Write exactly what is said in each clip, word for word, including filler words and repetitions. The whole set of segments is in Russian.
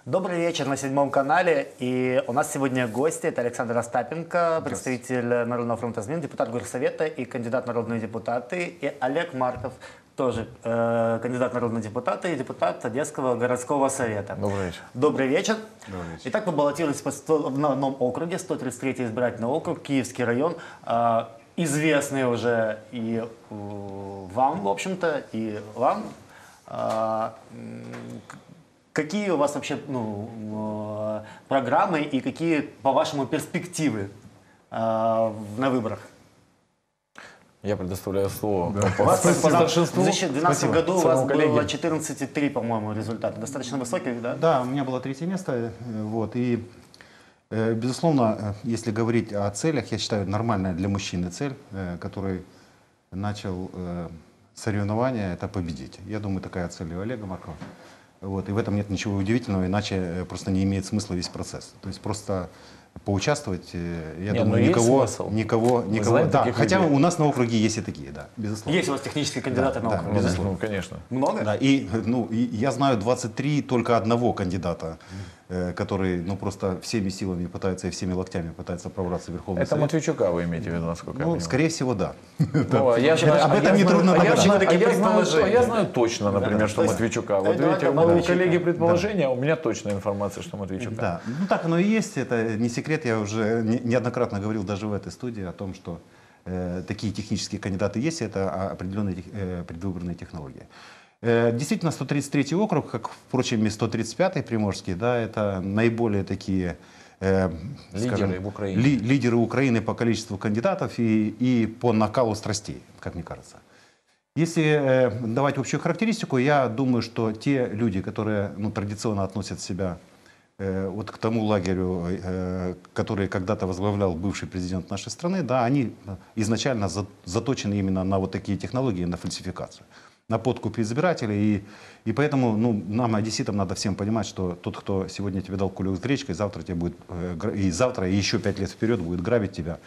Добрый вечер на седьмом канале. И у нас сегодня гости. Это Александр Остапенко, представитель Народного фронта измен, депутат Горсовета и кандидат в народные депутаты. И Олег Марков, тоже э, кандидат в народные депутаты и депутат Одесского городского совета. Добрый вечер. Добрый вечер. Добрый вечер. Итак, вы баллотировались по сто, в одном округе, сто тридцать третий избирательный округ, Киевский район. Э, известный уже и э, вам, в общем-то, и вам. Э, Какие у вас вообще ну, программы и какие, по-вашему, перспективы э, на выборах? Я предоставляю слово да. по, по, по старшинству. В две тысячи двенадцатом году у вас коллеги. было четырнадцать и три, по-моему, результат. Достаточно высокий, да? Да, у меня было третье место. Вот, и, безусловно, если говорить о целях, я считаю, нормальная для мужчины цель, который начал соревнования, это победить. Я думаю, такая цель и у Олега Маркова. Вот, и в этом нет ничего удивительного, иначе просто не имеет смысла весь процесс. То есть просто поучаствовать, я не, думаю, никого, никого, Мы никого. Да, хотя людей. у нас на округе есть и такие, да, безусловно. Есть у вас технические кандидаты да, на округ? Да, безусловно. Ну, конечно. Много? Да, и, ну, и я знаю двадцать три только одного кандидата, э, который ну, просто всеми силами пытается и всеми локтями пытается пробраться в Верховный Это Совет. Матвейчука вы имеете в виду, насколько я Ну, понимаю? скорее всего, да. Ну, а я знаю- Об а этом я нетрудно знаю- а я догадаться. знаю- а Такие я знаю- предположения. Я знаю точно, например, Да, что то есть- Матвейчука. Вот это видите, у Матвейчука. коллеги предположения, а у меня точная информация, что Матвейчука. Да, ну так оно и есть, это не секрет, я уже не- неоднократно говорил даже в этой студии о том, что э, такие технические кандидаты есть, это определенные тех- э, предвыборные технологии. Э, действительно, сто тридцать третий округ, как, впрочем, и сто тридцать пятый Приморский, да, это наиболее такие э, Лидеры скажем, в Украине. ли- лидеры Украины по количеству кандидатов и, и по накалу страстей, как мне кажется. Если э, давать общую характеристику, я думаю, что те люди, которые ну, традиционно относят себя э, вот к тому лагерю, э, который когда-то возглавлял бывший президент нашей страны, да, они изначально за, заточены именно на вот такие технологии, на фальсификацию, на подкуп избирателей. И, и поэтому ну, нам, одесситам, надо всем понимать, что тот, кто сегодня тебе дал кулек с гречкой, завтра тебе будет, э, гра- и завтра, и еще пять лет вперед будет грабить тебя.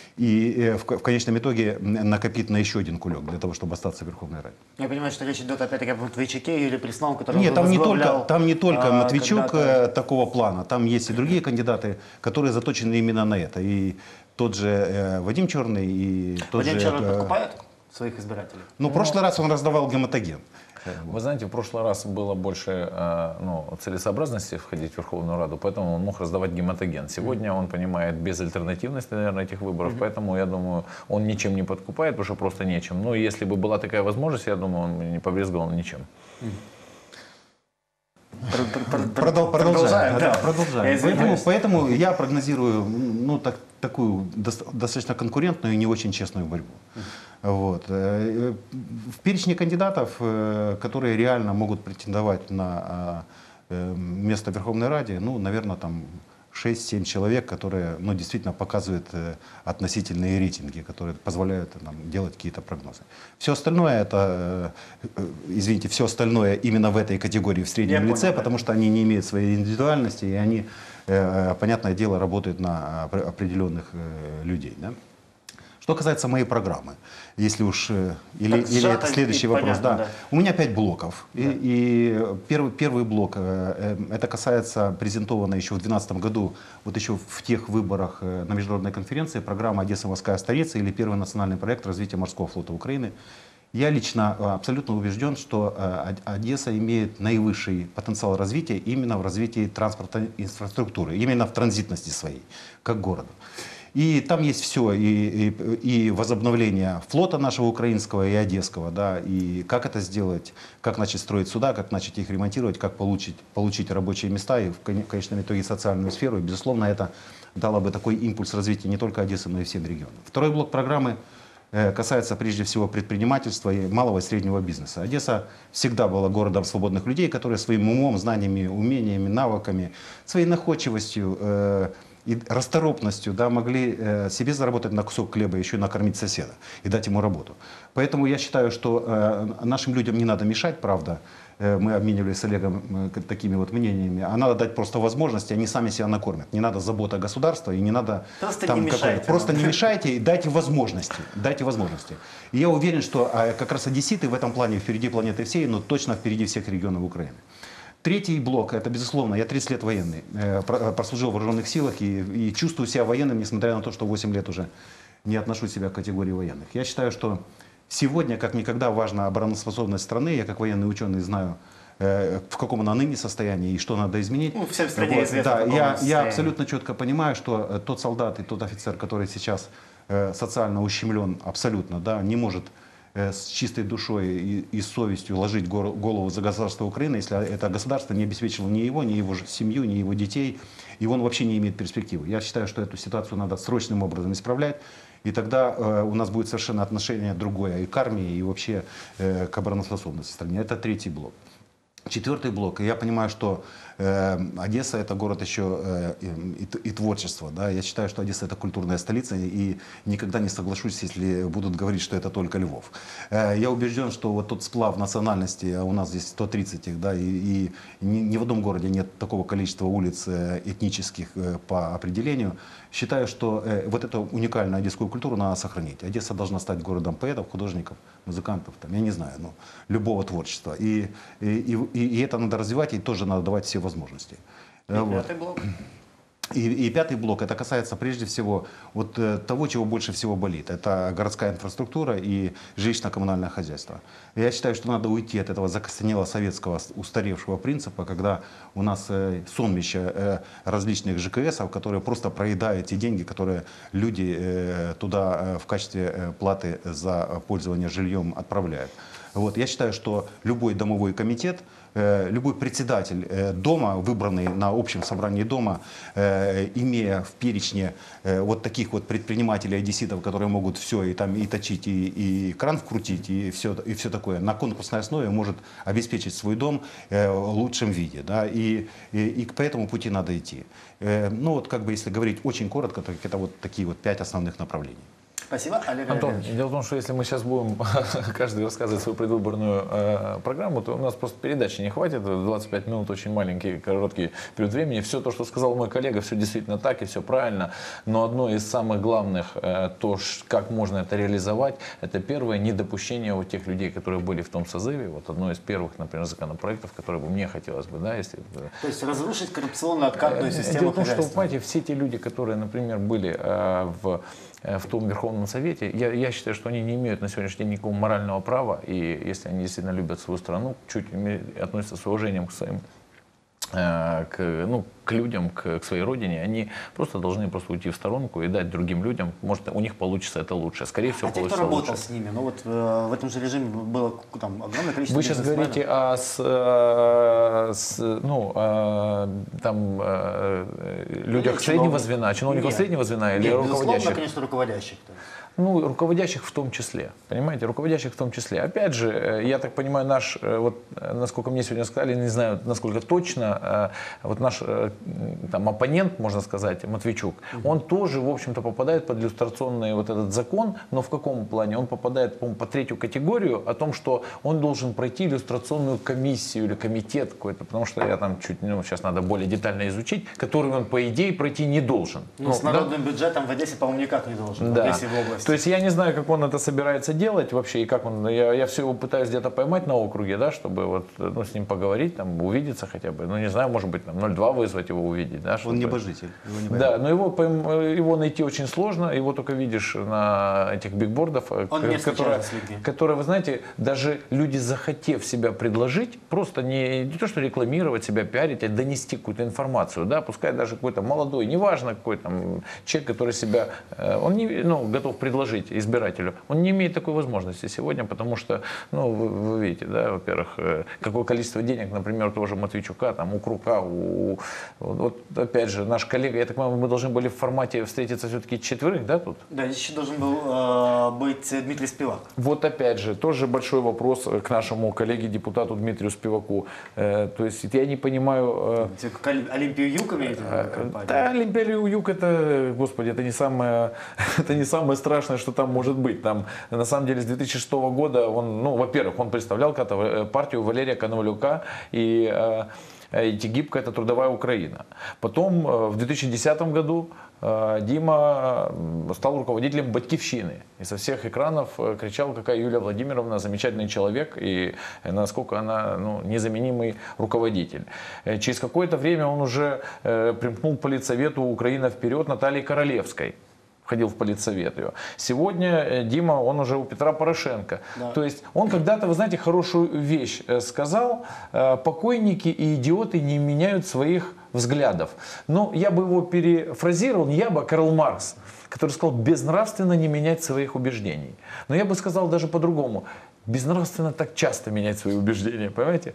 И э, в, в конечном итоге накопить на еще один кулек для того, чтобы остаться в Верховной Раде. Я понимаю, что речь идет опять-таки о Матвейчуке или Пресновом, который Нет, там не только, возглавлял, там не только а, Матвейчук когда-то. э, такого плана, там есть и другие кандидаты, которые заточены именно на это. И тот же э, Вадим Черный, и тот Вадим же... Черный э, подкупает своих избирателей? ну, в прошлый раз он раздавал гематоген. Вы знаете, в прошлый раз было больше э, ну, целесообразности входить в Верховную Раду, поэтому он мог раздавать гематоген. Сегодня он понимает безальтернативность, наверное, этих выборов, mm-hmm. поэтому, я думаю, он ничем не подкупает, потому что просто нечем. Но если бы была такая возможность, я думаю, он не побрезговал ничем. Продол- Продолжаем. да. Да, продолжаем. Поэтому, поэтому я прогнозирую ну, так, такую доста- достаточно конкурентную и не очень честную борьбу. Вот. Э, В перечне кандидатов, э, которые реально могут претендовать на э, место в Верховной Раде, ну, наверное, там шесть-семь человек, которые ну, действительно показывают э, относительные рейтинги, которые позволяют нам делать какие-то прогнозы. Все остальное, это, э, извините, все остальное именно в этой категории в среднем Я лице, понял, да. потому что они не имеют своей индивидуальности, и они, э, понятное дело, работают на опре- определенных э, людей. Да? Что касается моей программы, если уж... э, Или, Так или сжато это следующий и вопрос. понятно, Да. да. У меня пять блоков. Да. И, и первый, первый блок, э, э, это касается презентовано еще в две тысячи двенадцатом году, вот еще в тех выборах э, на международной конференции, программа «Одесса морская столица» или первый национальный проект развития морского флота Украины. Я лично э, абсолютно убежден, что э, Од- Одесса имеет наивысший потенциал развития именно в развитии транспортной инфраструктуры, именно в транзитности своей, как города. И там есть все, и, и, и возобновление флота нашего украинского и одесского, да, и как это сделать, как начать строить суда, как начать их ремонтировать, как получить, получить рабочие места и в кон- в конечном итоге социальную сферу. И, безусловно, это дало бы такой импульс развития не только Одессы, но и всем регионам. Второй блок программы э, касается прежде всего предпринимательства и малого и среднего бизнеса. Одесса всегда была городом свободных людей, которые своим умом, знаниями, умениями, навыками, своей находчивостью, э, и расторопностью да, могли э, себе заработать на кусок хлеба, еще и накормить соседа и дать ему работу. Поэтому я считаю, что э, нашим людям не надо мешать, правда. Э, мы обменивались с Олегом э, такими вот мнениями. А надо дать просто возможности, они сами себя накормят. Не надо забота государства и не надо... Просто там не какой-то- мешайте Просто нам. не мешайте и дайте возможности. Дайте возможности. И я уверен, что э, как раз одесситы в этом плане впереди планеты всей, но точно впереди всех регионов Украины. Третий блок, это безусловно, я тридцать лет военный, э, про- прослужил в вооруженных силах и, и чувствую себя военным, несмотря на то, что восемь лет уже не отношу себя к категории военных. Я считаю, что сегодня, как никогда, важна обороноспособность страны. Я как военный ученый знаю, э, в каком она ныне состоянии и что надо изменить. Ну, всем в стране Вот, известно, да, в каком я, она я состоянии. абсолютно четко понимаю, что э, тот солдат и тот офицер, который сейчас э, социально ущемлен абсолютно, да, не может э, с чистой душой и, и совестью ложить гор- голову за государство Украины, если это государство не обеспечило ни его, ни его ж- семью, ни его детей, и он вообще не имеет перспективы. Я считаю, что эту ситуацию надо срочным образом исправлять, и тогда э, у нас будет совершенно отношение другое и к армии, и вообще э, к обороноспособности страны. Это третий блок. Четвертый блок. Я понимаю, что э, Одесса это город еще э, и, и творчество. Да? Я считаю, что Одесса это культурная столица, и никогда не соглашусь, если будут говорить, что это только Львов. Э, я убежден, что вот тот сплав национальности, а у нас здесь сто тридцать их, да, и, и ни, ни в одном городе нет такого количества улиц э, этнических э, по определению. Считаю, что э, вот эту уникальную одесскую культуру надо сохранить. Одесса должна стать городом поэтов, художников, музыкантов, там, я не знаю, ну, любого творчества. И, и, и, и это надо развивать, и тоже надо давать все возможности. И Э, вот. пятый блок. И, и пятый блок, это касается прежде всего вот, э, того, чего больше всего болит. Это городская инфраструктура и жилищно-коммунальное хозяйство. Я считаю, что надо уйти от этого закостенелого советского с- устаревшего принципа, когда у нас э, сонмище э, различных ЖКСов, которые просто проедают те деньги, которые люди э, туда э, в качестве э, платы за пользование жильем отправляют. Вот. Я считаю, что любой домовой комитет, э, любой председатель э, дома, выбранный на общем собрании дома, э, имея в перечне э, вот таких вот предпринимателей, одесситов, которые могут все и там и точить, и, и кран вкрутить, и все, и все такое, на конкурсной основе может обеспечить свой дом э, в лучшем виде. Да? И, и, и по этому пути надо идти. Э, ну вот как бы если говорить очень коротко, то это вот такие вот пять основных направлений. Спасибо, Олег Антон, Олегович. дело в том, что если мы сейчас будем каждый рассказывать свою предвыборную э, программу, то у нас просто передачи не хватит. двадцать пять минут очень маленький, короткий период времени. Все то, что сказал мой коллега, все действительно так и все правильно. Но одно из самых главных, э, то, ш- как можно это реализовать, это первое недопущение вот тех людей, которые были в том созыве. Вот одно из первых, например, законопроектов, которые бы мне хотелось бы, да, если... э, То есть разрушить коррупционно-откатную систему Дело в том, что, хозяйства. понимаете, все те люди, которые, например, были э, в, э, в том Верховном Совете, я, я считаю, что они не имеют на сегодняшний день никакого морального права, и если они действительно любят свою страну, чуть име- относятся с уважением к своим э, к, ну, к людям, к, к своей родине, они просто должны просто уйти в сторонку и дать другим людям, может, у них получится это лучше, скорее всего, А те, кто получится работал лучше. с ними, ну вот э, в этом же режиме было там огромное количество Вы сейчас бизнесменов. говорите о с, э, с, ну, э, там, э, людях Нет, среднего чиновник- звена, чиновников Нет. среднего звена или Нет, безусловно, руководящих? конечно, руководящих. да. Ну, руководящих в том числе, понимаете, руководящих в том числе. Опять же, э, я так понимаю, наш, э, вот, э, насколько мне сегодня сказали, не знаю, насколько точно, э, вот наш э, там, оппонент, можно сказать, Матвейчук, он тоже, в общем-то, попадает под иллюстрационный вот этот закон, но в каком плане? Он попадает, по-моему, под третью категорию о том, что он должен пройти иллюстрационную комиссию или комитет какой-то, потому что я там чуть, ну, сейчас надо более детально изучить, который он, по идее, пройти не должен. Ну, с да? народным бюджетом в Одессе, по-моему, никак не должен. В Да. Одессе в области. То есть я не знаю, как он это собирается делать вообще, и как он, я, я все его пытаюсь где-то поймать на округе, да, чтобы вот, ну, с ним поговорить, там, увидеться хотя бы, ну, не знаю, может быть, там, ноль два вызвать его увидеть, да, чтобы... Он небожитель. Его не Да, но его, пойм- его найти очень сложно, его только видишь на этих бигбордах, Он ко- не которые, встречается с людьми. которые, вы знаете, даже люди, захотев себя предложить, просто не, не то, что рекламировать себя, пиарить, а донести какую-то информацию, да, пускай даже какой-то молодой, неважно какой там человек, который себя, э, он не, ну, готов предложить избирателю, он не имеет такой возможности сегодня, потому что, ну, вы, вы видите, да, во-первых, э, какое количество денег, например, того Матвейчука, там, у Крука, у, вот, вот, опять же, наш коллега, я так понимаю, мы должны были в формате встретиться все-таки четверых, да, тут? Да, здесь еще должен был э, быть Дмитрий Спивак. Вот опять же, тоже большой вопрос к нашему коллеге, депутату Дмитрию Спиваку. Э, то есть я не понимаю... э, Как Оли- Олимпию Юг имеете в виду компанию? Да, Олимпиада Юг, это, господи, это не самое, это не самое страшное, что там может быть. Там, на самом деле, с две тысячи шестого года он, ну, во-первых, он представлял когда-то партию Валерия Коновалюка, и э, гибкая это трудовая Украина. Потом в две тысячи десятом году Дима стал руководителем «Батькивщины». И со всех экранов кричал, какая Юлия Владимировна замечательный человек и насколько она ну, незаменимый руководитель. Через какое-то время он уже примкнул к политсовету «Украина вперед» Натальи Королевской. Входил в политсовет ее. Сегодня Дима, он уже у Петра Порошенко. Да. То есть он когда-то, вы знаете, хорошую вещь сказал: покойники и идиоты не меняют своих взглядов. Но я бы его перефразировал, не я бы, а Карл Маркс, который сказал: безнравственно не менять своих убеждений. Но я бы сказал даже по-другому: безнравственно так часто менять свои убеждения, понимаете?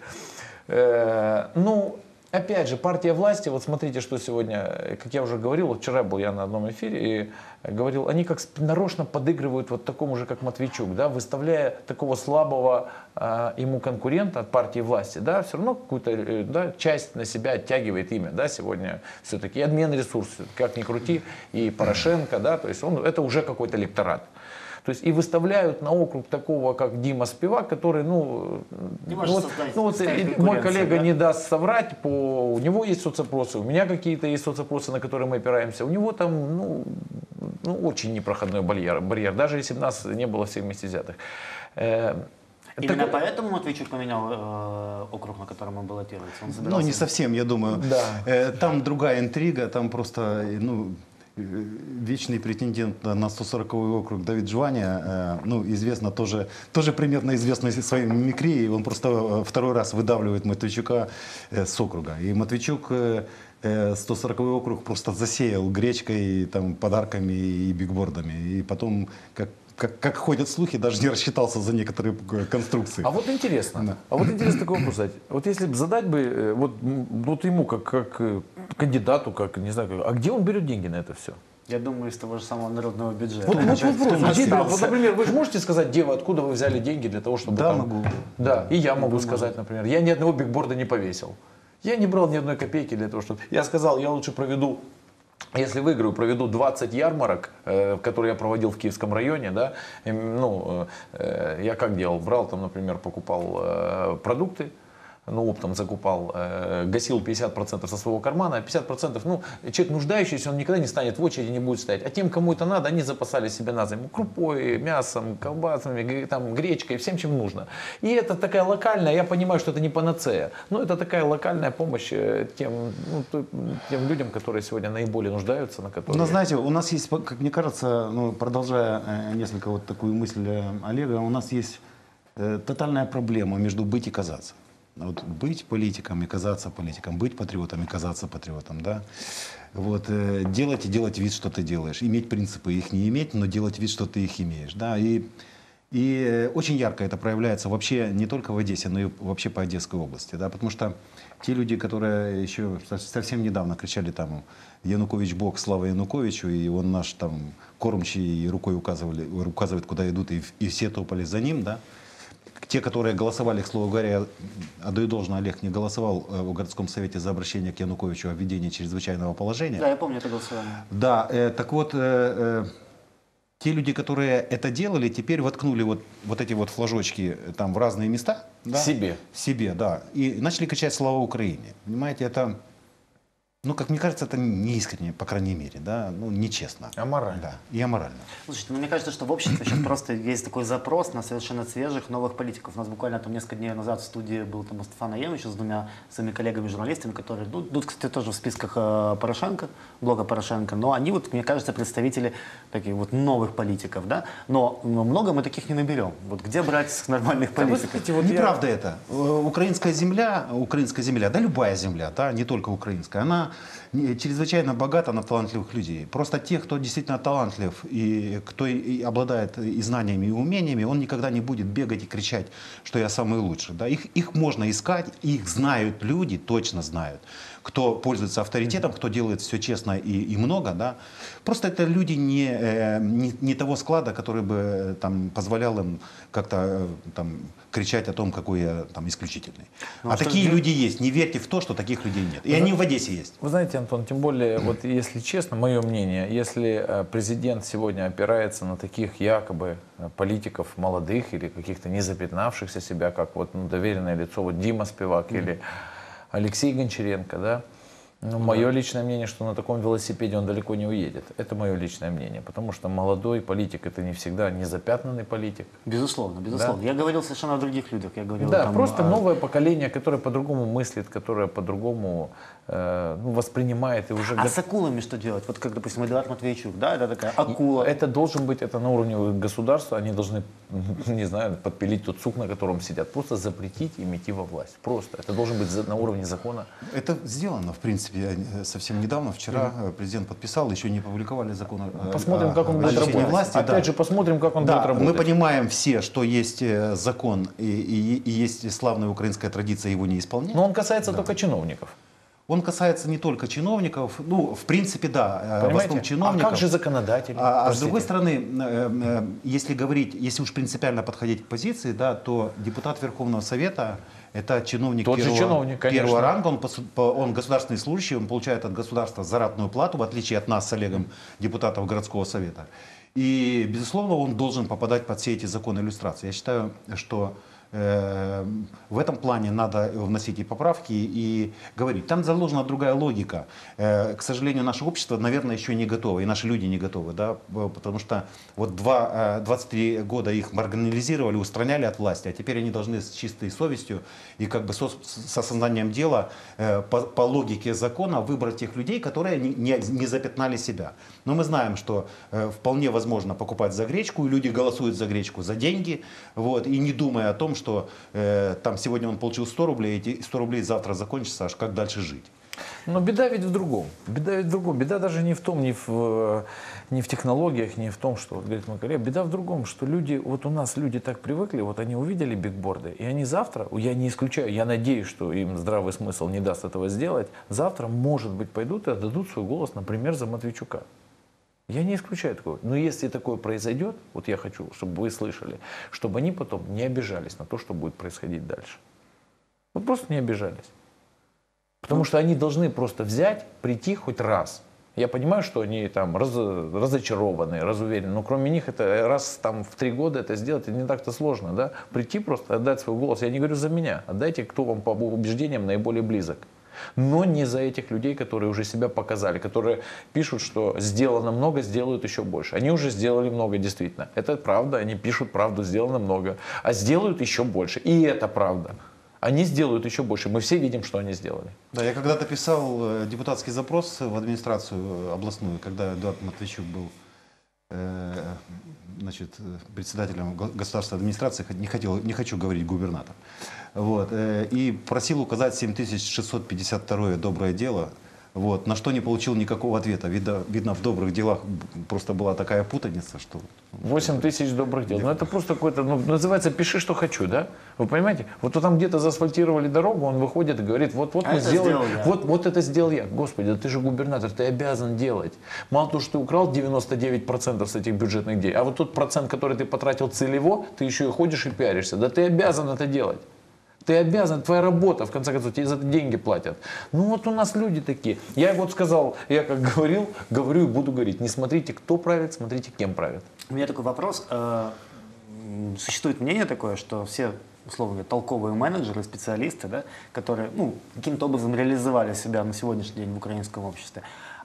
Э, ну, опять же, партия власти, вот смотрите, что сегодня, как я уже говорил, вот вчера был я на одном эфире и говорил, они как нарочно подыгрывают вот такому же, как Матвейчук, да, выставляя такого слабого э, ему конкурента от партии власти, да, все равно какую-то э, да, часть на себя оттягивает имя, да, сегодня все-таки и обмен ресурсов, как ни крути, и Порошенко, да, то есть он, это уже какой-то электорат. То есть и выставляют на округ такого, как Дима Спивак, который, ну, не ну, вот, ну вот мой коллега да? не даст соврать, по, у него есть соцопросы, у меня какие-то есть соцопросы, на которые мы опираемся, у него там, ну, ну очень непроходной барьер, барьер, даже если бы нас не было всех вместе взятых. Э, Именно так... поэтому Матвейчук поменял э, округ, на котором он баллотируется? Он собирался... Ну, не совсем, я думаю. Да. Э, там другая интрига, там просто, ну... Вечный претендент на сто сороковой округ Давид Жваня, ну, известно тоже, тоже примерно известный своей мимикрией, он просто второй раз выдавливает Матвейчука с округа. И Матвейчук сто сороковой округ просто засеял гречкой, там, подарками и бигбордами. И потом, как Как, как ходят слухи, даже не рассчитался за некоторые конструкции. А вот интересно, да. а вот интересно такой вопрос задать. Вот если бы задать бы, вот, вот ему как, как кандидату, как, не знаю, как, а где он берет деньги на это все? Я думаю, из того же самого народного бюджета. Вот, вот вопрос. Вот, например, вы же можете сказать, Дева, откуда вы взяли деньги для того, чтобы... Да, там... могу. Да, и я могу сказать, например. Я ни одного бигборда не повесил. Я не брал ни одной копейки для того, чтобы... Я сказал, я лучше проведу... Если выиграю, проведу двадцать ярмарок, э, которые я проводил в Киевском районе, да, и, ну, э, я как делал, брал там, например, покупал э, продукты, ну, оптом закупал, э, гасил пятьдесят процентов со своего кармана, а пятьдесят процентов, ну, человек нуждающийся, он никогда не станет в очереди, не будет стоять. А тем, кому это надо, они запасали себе на зиму крупой, мясом, колбасами, там, гречкой, всем, чем нужно. И это такая локальная, я понимаю, что это не панацея, но это такая локальная помощь тем, ну, тем людям, которые сегодня наиболее нуждаются, на которые... Но знаете, у нас есть, как мне кажется, ну, продолжая несколько вот такую мысль Олега, у нас есть э, тотальная проблема между быть и казаться. Вот быть политиком и казаться политиком, быть патриотом и казаться патриотом, да. Вот, э, делать и делать вид, что ты делаешь. Иметь принципы, их не иметь, но делать вид, что ты их имеешь, да. И, и э, очень ярко это проявляется вообще не только в Одессе, но и вообще по Одесской области, да. Потому что те люди, которые еще совсем недавно кричали там «Янукович Бог, слава Януковичу», и он наш там кормчий, и рукой указывали, указывает, куда идут, и, и все топали за ним, да. Те, которые голосовали, к слову говоря, отдаю должное, Олег не голосовал в городском совете за обращение к Януковичу о введении чрезвычайного положения. Да, я помню это голосование. Да, э, так вот, э, э, те люди, которые это делали, теперь воткнули вот, вот эти вот флажочки там в разные места. Да, себе. Себе, да. И начали кричать «Слава Украине». Понимаете, это... Ну, как мне кажется, это не искренне, по крайней мере, да, ну, нечестно. Аморально. Да, и аморально. Слушайте, ну, мне кажется, что в обществе сейчас просто есть такой запрос на совершенно свежих новых политиков. У нас буквально там несколько дней назад в студии был там Мустафа Наемович с двумя своими коллегами-журналистами, которые, ну, идут, кстати, тоже в списках э, Порошенко, блога Порошенко, но они, вот, мне кажется, представители таких вот новых политиков, да, но, но много мы таких не наберем. Вот где брать нормальных политиков? Да, знаете, вот неправда я... это. Украинская земля, украинская земля, да, любая земля, да, не только украинская, она чрезвычайно богата на талантливых людей. Просто тех, кто действительно талантлив и кто и, и обладает и знаниями, и умениями, он никогда не будет бегать и кричать, что я самый лучший. Да? Их, их можно искать, их знают люди, точно знают, кто пользуется авторитетом, кто делает все честно и, и много. Да? Просто это люди не, не, не того склада, который бы там, позволял им как-то там, кричать о том, какой я там, исключительный. Ну, а такие же... люди есть. Не верьте в то, что таких людей нет. И вы они в Одессе есть. Вы знаете, Антон, тем более, вот если честно, мое мнение, если президент сегодня опирается на таких якобы политиков молодых или каких-то не запятнавшихся себя, как вот ну, доверенное лицо вот Дима Спивак mm-hmm. или Алексей Гончаренко, да. Ну, мое личное мнение, что на таком велосипеде он далеко не уедет. Это мое личное мнение, потому что молодой политик — это не всегда незапятнанный политик. Безусловно, безусловно. Да. Я говорил совершенно о других людях. Я говорил, да, там, просто о... новое поколение, которое по-другому мыслит, которое по-другому э, ну, воспринимает и уже. А с акулами что делать? Вот как, допустим, Эдуард Матвейчук, да, это такая акула. Это должен быть, это на уровне государства, они должны, не знаю, подпилить тот сук, на котором сидят, просто запретить им идти во власть. Просто. Это должен быть на уровне закона. Это сделано, в принципе, совсем недавно, вчера mm-hmm. президент подписал, еще не публиковали закон. Посмотрим, как он будет работать. Власти, Опять да. же, посмотрим, как он да, будет работать. Мы понимаем все, что есть закон и, и, и есть славная украинская традиция его не исполнять. Но он касается да. только чиновников. Он касается не только чиновников, ну, в принципе, да, понимаете? В основном чиновников. А как же законодатели? А, а с другой стороны, если говорить, если уж принципиально подходить к позиции, да, то депутат Верховного Совета — это чиновник Тот первого, же чиновник, первого ранга, он, он государственный служащий, он получает от государства заратную плату, в отличие от нас с Олегом, депутатов городского совета. И, безусловно, он должен попадать под все эти законы иллюстрации. Я считаю, что э, в этом плане надо вносить и поправки, и говорить. Там заложена другая логика. Э, к сожалению, наше общество, наверное, еще не готово, и наши люди не готовы, да, потому что вот два, двадцать три года их маргинализировали, устраняли от власти, а теперь они должны с чистой совестью и как бы со, с осознанием дела э, по, по логике закона выбрать тех людей, которые не, не, не запятнали себя. Но мы знаем, что э, вполне возможно покупать за гречку, и люди голосуют за гречку за деньги, вот, и не думая о том, что э, там сегодня он получил сто рублей, эти сто рублей завтра закончатся, аж как дальше жить. Но беда ведь в другом. Беда ведь в другом. Беда даже не в том, не в, не в технологиях, не в том, что, вот, говорит мой коллега, беда в другом, что люди, вот у нас люди так привыкли, вот они увидели бигборды, и они завтра, я не исключаю, я надеюсь, что им здравый смысл не даст этого сделать, завтра, может быть, пойдут и отдадут свой голос, например, за Матвейчука. Я не исключаю такого. Но если такое произойдет, вот я хочу, чтобы вы слышали, чтобы они потом не обижались на то, что будет происходить дальше. Вот просто не обижались. Потому что они должны просто взять, прийти хоть раз. Я понимаю, что они там раз, разочарованы, разуверены, но кроме них это раз там в три года это сделать, это не так-то сложно, да? Прийти просто, отдать свой голос. Я не говорю за меня, отдайте, кто вам по убеждениям наиболее близок. Но не за этих людей, которые уже себя показали, которые пишут, что сделано много, сделают еще больше. Они уже сделали много, действительно. Это правда, они пишут правду, сделано много. А сделают еще больше. И это правда. Они сделают еще больше. Мы все видим, что они сделали. Да, я когда-то писал депутатский запрос в администрацию областную, когда Эдуард Матвейчук был э, значит, председателем государственной администрации, не, хотел, не хочу говорить губернатор, вот, э, и просил указать семь тысяч шестьсот пятьдесят второе доброе дело. Вот, на что не получил никакого ответа. Видно, видно, в добрых делах просто была такая путаница, что... восемь тысяч добрых дел. Ну это просто какой-то, ну, называется «пиши, что хочу», да? Вы понимаете? Вот там где-то заасфальтировали дорогу, он выходит и говорит, вот, вот а мы сделали, сделал вот, вот это сделал я. Господи, да ты же губернатор, ты обязан делать. Мало того, что ты украл девяносто девять процентов с этих бюджетных денег, а вот тот процент, который ты потратил целево, ты еще и ходишь и пиаришься. Да ты обязан это делать. Ты обязан, твоя работа, в конце концов, тебе за это деньги платят. Ну вот у нас люди такие. Я вот сказал, я как говорил, говорю и буду говорить, не смотрите, кто правит, смотрите, кем правит. У меня такой вопрос. Существует мнение такое, что все, условно говоря, толковые менеджеры, специалисты, да, которые ну, каким-то образом реализовали себя на сегодняшний день в украинском обществе,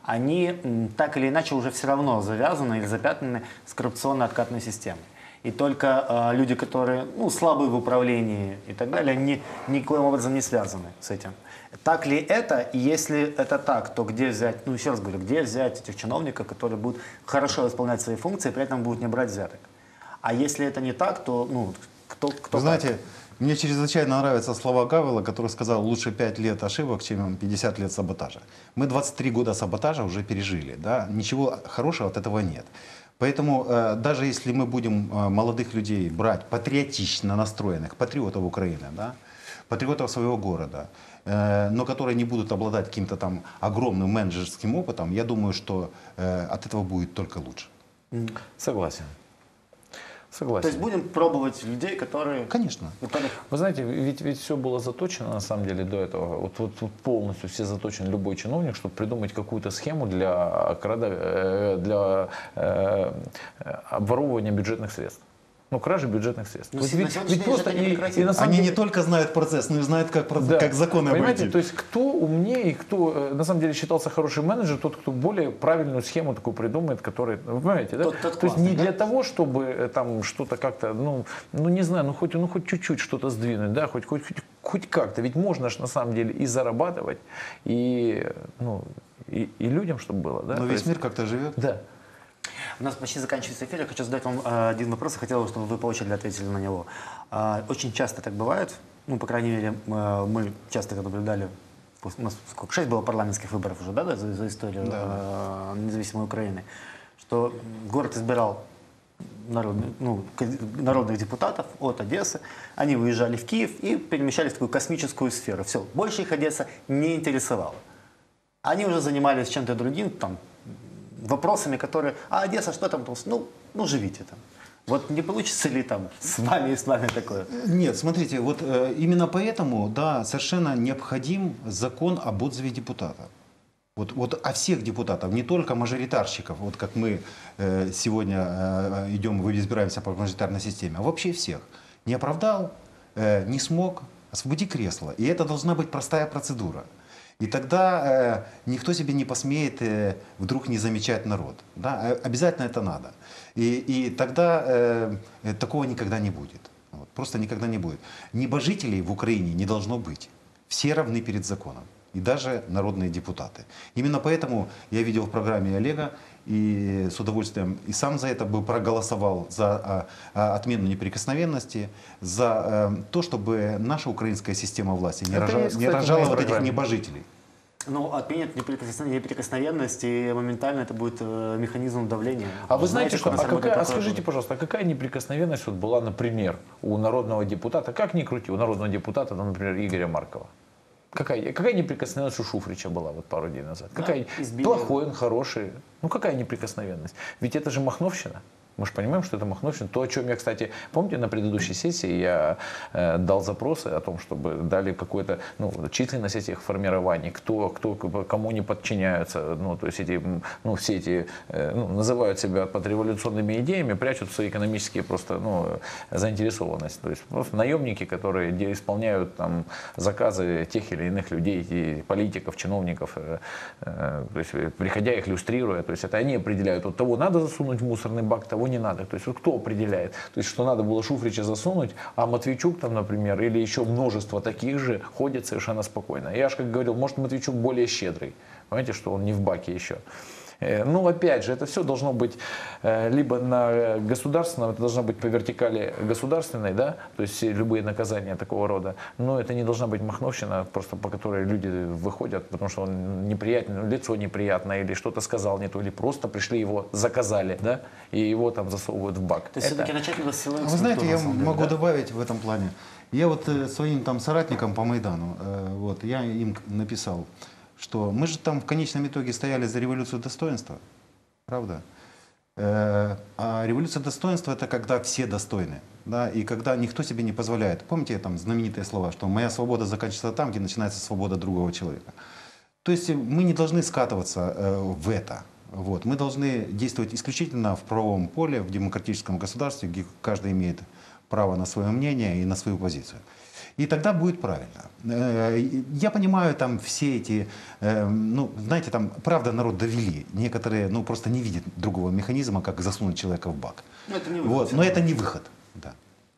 они так или иначе уже все равно завязаны или запятнаны с коррупционно-откатной системой. И только э, люди, которые ну, слабые в управлении и так далее, они никоим образом не связаны с этим. Так ли это? И если это так, то где взять, ну еще раз говорю, где взять этих чиновников, которые будут хорошо исполнять свои функции, при этом будут не брать взяток? А если это не так, то ну, кто, кто Вы знаете, мне чрезвычайно нравятся слова Гавела, который сказал, лучше пять лет ошибок, чем пятьдесят лет саботажа. Мы двадцать три года саботажа уже пережили, да? Ничего хорошего от этого нет. Поэтому э, даже если мы будем э, молодых людей брать, патриотично настроенных, патриотов Украины, да, патриотов своего города, э, но которые не будут обладать каким-то там огромным менеджерским опытом, я думаю, что э, от этого будет только лучше. Согласен. Согласен. То есть будем пробовать людей, которые... Конечно. Которых... Вы знаете, ведь, ведь все было заточено на самом деле до этого. Вот, вот, вот полностью все заточены, любой чиновник, чтобы придумать какую-то схему для, для э, обворовывания бюджетных средств. Ну, кражи бюджетных средств. Ну, Вот на ведь, сегодняшний ведь день просто это не и, прекратится. и на самом Они деле, не только знают процесс, но и знают, как, проц- да. как законы Понимаете, обойти. то есть кто умнее и кто э, на самом деле считался хороший менеджер, тот, кто более правильную схему такую придумает, который, вы понимаете, да? Тот- тот то есть классный, не да? для того, чтобы э, там что-то как-то, ну, ну не знаю, ну хоть, ну хоть чуть-чуть что-то сдвинуть, да, хоть, хоть, хоть, хоть как-то. Ведь можно же на самом деле и зарабатывать, и, ну, и, и людям, чтобы было, да? Но То весь есть- мир как-то живет. Да. У нас почти заканчивается эфир. Я хочу задать вам э, один вопрос, и хотел бы, чтобы вы по очереди ответили на него. А, очень часто так бывает, ну, по крайней мере, э, мы часто это наблюдали, у нас сколько, шесть было парламентских выборов уже, да, да, за, за историю э, независимой Украины, что город избирал народных, ну, к- народных депутатов от Одессы, они выезжали в Киев и перемещались в такую космическую сферу. Все, больше их Одесса не интересовала. Они уже занимались чем-то другим, там, вопросами, которые, а Одесса, что там? Ну, ну живите там. Вот не получится ли там с вами и с нами такое? Нет, смотрите, вот э, именно поэтому, да, совершенно необходим закон об отзыве депутата. Вот, вот о всех депутатов, не только мажоритарщиков, вот как мы э, сегодня э, идем, вы избираемся по мажоритарной системе, а вообще всех. Не оправдал, э, не смог, освободи кресло. И это должна быть простая процедура. И тогда э, никто себе не посмеет э, вдруг не замечать народ. Да? Э, Обязательно это надо. И, и тогда э, э, такого никогда не будет. Вот. Просто никогда не будет. Небожителей в Украине не должно быть. Все равны перед законом. И даже народные депутаты. Именно поэтому я видел в программе Олега и с удовольствием и сам за это бы проголосовал, за а, а, отмену неприкосновенности, за а, то, чтобы наша украинская система власти не, Это рожа- есть, не кстати, в рожала моей вот этих программе. небожителей. Ну, отменят неприкосновен- неприкосновенность, и моментально это будет э, механизм давления. А вы знаете, что, а как какая, а работает скажите, прокуратура? пожалуйста, а какая неприкосновенность вот была, например, у народного депутата, как ни крути, у народного депутата, ну, например, Игоря Маркова? Какая, какая неприкосновенность у Шуфрича была вот пару дней назад? Да, Какая, избили. плохой он, хороший. Ну какая неприкосновенность? Ведь это же махновщина. Мы же понимаем, что это махновщина. То, о чем я, кстати, помните, на предыдущей сессии я э, дал запросы о том, чтобы дали какую-то, ну, численность этих формирований, кто, кто кому не подчиняются, ну, то есть эти, ну, все эти, э, ну, называют себя под революционными идеями, прячут свои экономические просто, ну, заинтересованность. То есть просто наемники, которые де- исполняют там заказы тех или иных людей, и политиков, чиновников, э, э, то есть приходя их люстрируя, то есть это они определяют, вот того надо засунуть в мусорный бак, того не надо. То есть вот кто определяет? То есть что надо было Шуфрича засунуть, а Матвейчук там, например, или еще множество таких же ходят совершенно спокойно. Я же как говорил, может Матвейчук более щедрый. Понимаете, что он не в баке еще. Ну, опять же, это все должно быть либо на государственном, это должно быть по вертикали государственной, да, то есть любые наказания такого рода, но это не должна быть махновщина, просто по которой люди выходят, потому что он неприятен, лицо неприятное, или что-то сказал не то, или просто пришли его, заказали, да, и его там засовывают в бак. То есть Это- все-таки начать надо с силовых Вы знаете, структур, я на самом деле, могу да? добавить в этом плане. Я вот э, своим там соратникам по Майдану, э, вот, я им к- написал, что мы же там в конечном итоге стояли за революцию достоинства, правда? Э, а революция достоинства — это когда все достойны, да, и когда никто себе не позволяет. Помните там знаменитые слова, что «моя свобода заканчивается там, где начинается свобода другого человека». То есть мы не должны скатываться э, в это. Вот. Мы должны действовать исключительно в правовом поле, в демократическом государстве, где каждый имеет право на свое мнение и на свою позицию. И тогда будет правильно. Э, Я понимаю там все эти, э, ну, знаете, там, правда, народ довели. Некоторые, ну, просто не видят другого механизма, как засунуть человека в бак. Ну, это не выход, Вот. всё Но равно. это не выход. Да.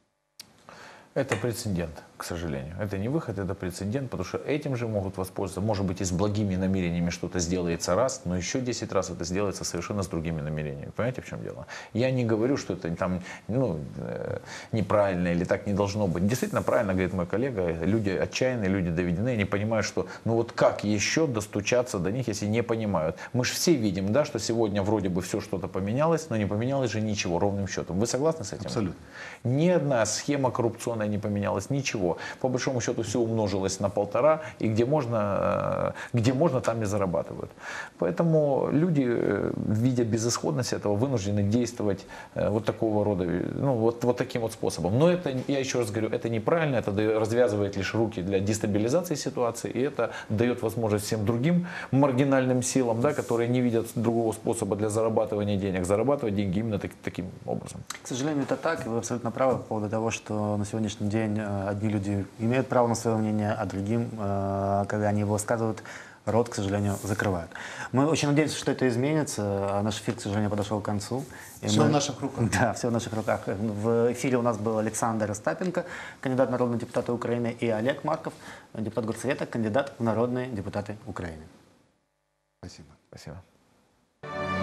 Это прецедент, к сожалению. Это не выход, это прецедент, потому что этим же могут воспользоваться. Может быть, и с благими намерениями что-то сделается раз, но еще десять раз это сделается совершенно с другими намерениями. Понимаете, в чем дело? Я не говорю, что это там, ну, э, неправильно или так не должно быть. Действительно, правильно говорит мой коллега, люди отчаянные, люди доведены, они понимают, что ну вот как еще достучаться до них, если не понимают. Мы же все видим, да, что сегодня вроде бы все что-то поменялось, но не поменялось же ничего, ровным счетом. Вы согласны с этим? Абсолютно. Ни одна схема коррупционная не поменялось, ничего. По большому счету все умножилось на полтора, и где можно, где можно, там и зарабатывают. Поэтому люди, видя безысходность этого, вынуждены действовать вот такого рода, ну, вот, вот таким вот способом. Но это, я еще раз говорю, это неправильно, это развязывает лишь руки для дестабилизации ситуации, и это дает возможность всем другим маргинальным силам, да, которые не видят другого способа для зарабатывания денег, зарабатывать деньги именно так, таким образом. К сожалению, это так, и вы абсолютно правы по поводу того, что на сегодняшний день э, одни люди имеют право на свое мнение, а другим, э, когда они его высказывают, рот, к сожалению, закрывают. Мы очень надеемся, что это изменится, а наш эфир, к сожалению, подошел к концу. И Все мы... в наших руках. Да, все в наших руках. В эфире у нас был Александр Остапенко, кандидат в народные депутаты Украины, и Олег Марков, депутат Горсовета, кандидат в народные депутаты Украины. Спасибо. Спасибо.